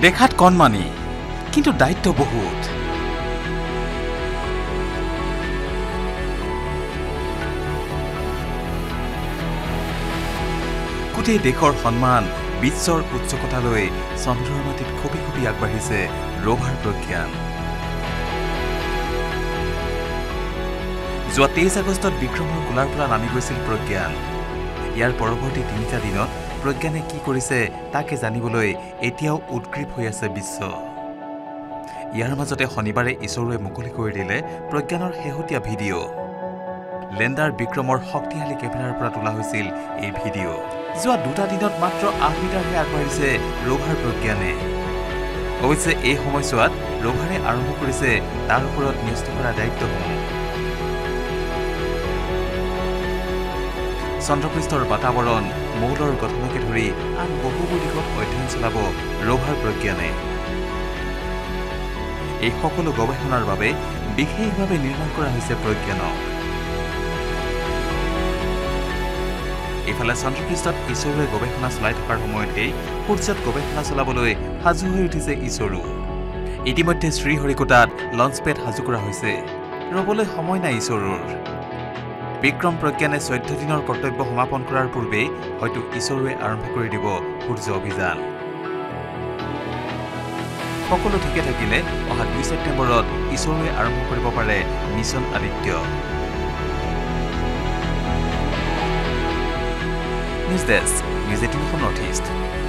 দেখাত কণমানি কিন্তু দায়িত্ব বহুত গোটেই দেশৰ সন্মান বিশ্বৰ উচ্চকতালৈ চন্দ্ৰৰ মাটিত খপি খপি আগবাঢ়িছে ৰোভাৰ প্ৰজ্ঞান যোৱা 23 আগষ্টত বিক্ৰমৰ গোলাৰ পৰা নামি গৈছিল প্ৰজ্ঞান ইয়াৰ পৰৱৰ্তী 3টা দিনত প্ৰজ্ঞানে কি কৰিছে তাকে জানিবলৈ এতিয়াও উদ্গ্ৰীৱ হৈ আছে বিশ্ব ইয়াৰ মাজতে শনিবাৰে ইছৰোৱে মুকলি কৰি দিলে প্ৰজ্ঞানৰ শেহতীয়া ভিডিঅ' লেণ্ডাৰ বিক্ৰমৰ শক্তিশালী কেমেৰাৰ পৰা তোলা হৈছিল এই ভিডিঅ' যোৱা 2টা দিনত মাত্ৰ 8 মিটাৰহে আগবাঢ়িছে ৰোভাৰ প্ৰজ্ঞানে অৱশ্যে এই সময়ছোৱাত ৰোভাৰে আৰম্ভ কৰিছে তাৰ ওপৰত ন্যস্ত কৰা দায়িত্বসমূহ চন্দ্ৰপৃষ্ঠৰ বাতাবৰণ মৌলৰ গঠনকে ধৰি আন বহুবোৰ দিশত অধ্যয়ন চলাব ৰোভাৰ প্ৰজ্ঞানে এই সকলো গৱেষণাৰ বাবে বিশেষভাৱে নিৰ্মাণ কৰা হৈছে প্ৰজ্ঞানক ইফালে চন্দ্ৰপৃষ্ঠত ইছৰোৱে গৱেষণা চলাই থকাৰ সময়তেই সূৰ্যত গৱেষণা চলাবলৈ সাজু হৈ উঠিছে ইছৰো ইতিমধ্যে শ্ৰীহৰিকোটাত লঞ্চপেড সাজু কৰা হৈছে ৰবলৈ সময় নাই ইছৰোৰ বিক্ৰম প্ৰজ্ঞানে 14 দিনৰ কৰ্তব্য সমাপন কৰাৰ পূৰ্বে হয়তো ইছৰোৱে আৰম্ভ কৰি দিব সূৰ্য অভিযান সকলো ঠিকে থাকিলে অহা 2 ছেপ্টেম্বৰত ইছৰোৱে আৰম্ভ কৰিব পাৰে mission Aditya News18 Assam Northeast.